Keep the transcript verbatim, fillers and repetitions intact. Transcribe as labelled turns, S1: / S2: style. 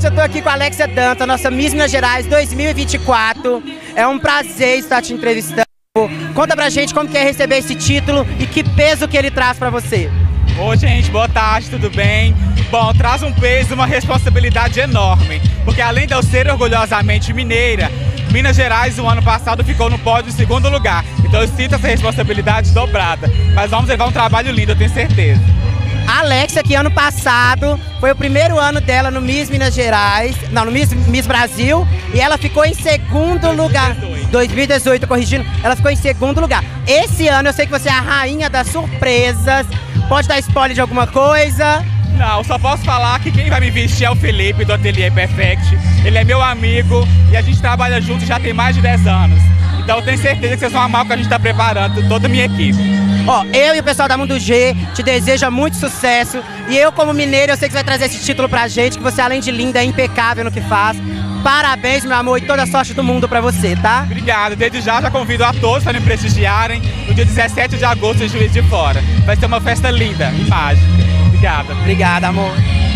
S1: gente, eu tô aqui com a Alexia Dantas, nossa Miss Minas Gerais dois mil e vinte e quatro. É um prazer estar te entrevistando. Conta pra gente como que é receber esse título e que peso que ele traz pra você.
S2: Oi, gente, boa tarde, tudo bem? Bom, traz um peso, uma responsabilidade enorme, porque além de eu ser orgulhosamente mineira, Minas Gerais, no ano passado, ficou no pódio em segundo lugar. Então eu sinto essa responsabilidade dobrada. Mas vamos levar um trabalho lindo, eu tenho certeza.
S1: A Alexia, que ano passado foi o primeiro ano dela no Miss Minas Gerais, não, no Miss, Miss Brasil, e ela ficou em segundo lugar. dois mil e dezoito, corrigindo, ela ficou em segundo lugar. Esse ano eu sei que você é a rainha das surpresas. Pode dar spoiler de alguma coisa?
S2: Não, só posso falar que quem vai me vestir é o Felipe do Ateliê Perfect. Ele é meu amigo e a gente trabalha junto já tem mais de dez anos. Então eu tenho certeza que vocês vão amar o que a gente está preparando, toda a minha equipe.
S1: Ó, eu e o pessoal da Mundo G te deseja muito sucesso. E eu, como mineiro, eu sei que você vai trazer esse título pra gente, que você, além de linda, é impecável no que faz. Parabéns, meu amor, e toda a sorte do mundo pra você, tá?
S2: Obrigado. Desde já, já convido a todos para me prestigiarem no dia dezessete de agosto em Juiz de Fora. Vai ser uma festa linda e mágica. Obrigada.
S1: Obrigada, amor.